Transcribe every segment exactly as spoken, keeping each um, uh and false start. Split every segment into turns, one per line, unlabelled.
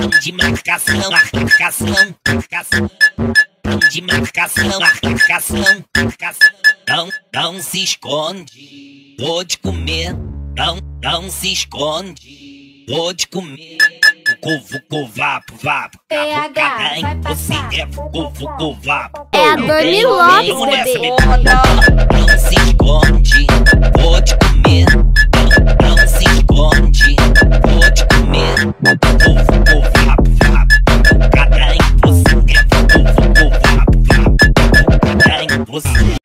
de marcação, marcação, marcação, de marcação, marcação, marcação. Não, não se esconde, vou te comer. Não, não se esconde, vou te comer. Vucu, vucu, vapo, vapo.
P H, vai
você
passar.
é vucu, vucu, vapo.
É a Dani Lopes, bebê.
Não se esconde, vou te comer. Não, não se esconde, vou te comer. Vucu, vucu, vapo, vapo. Cada em você é vucu, vucu, vapo, vapo. Cada em você.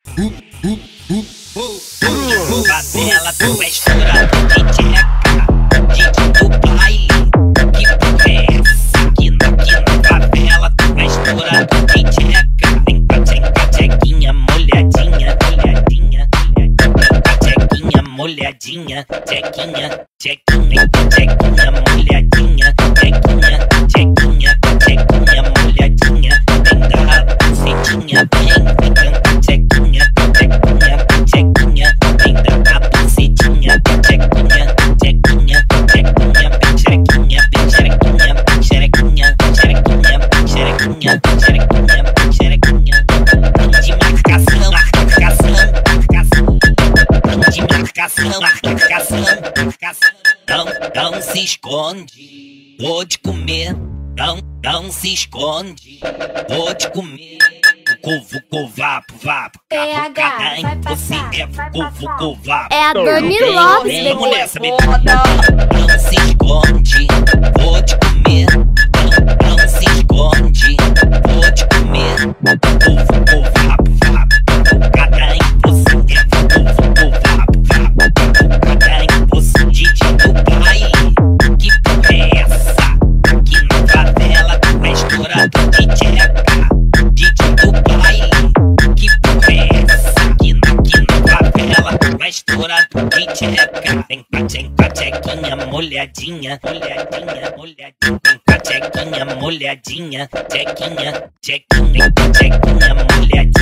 Favela do estourado de tcheca, Didi do baile, que porra é essa? Aqui na, aqui na favela do estourado de tcheca. Vem com a tcheca, tchequinha, molhadinha, molhadinha, molhadinha. Tchequinha, molhadinha, tchequinha, tchequinha, tchequinha, molhadinha, tchequinha, tchequinha, tchequinha, molhadinha. Vem dar a bucetinha, vem, vem cantar tchequinha, tchequinha, tchequinha. Vem dar a bucetinha, tchequinha, tchequinha, tchequinha, tchequinha, tchequinha, tchequinha, tchequinha, tchequinha, tchequinha, tchequinha. De marcação, marcação, marcação. De marcação, marcação, marcação. Não, não se esconde, vou te comer. Não, não se esconde, vou te comer. Vucu, vucu, vapo, vapo.
P H, vai
você
passar.
é vucu, vucu, vapo.
É a Dani
Vem,
Lopes,
vem,
bebê.
mulher, sabe? Não se esconde, vou te comer. Não, não se esconde, vou te comer. Vucu, vucu, vapo, vapo. Cada em você é vucu, vucu, vapo, vapo. Cada em você, Didi do baile, que porra é essa? Aqui na favela do estourado de tcheca, Didi do baile, que porra é essa? Aqui na, aqui na favela do estourado de tcheca. Vem com a tcheca, tchequinha, molhadinha, molhadinha, molhadinha. Vem com a tchequinha, molhadinha, tchequinha, tchequinha, tchequinha, molhadinha.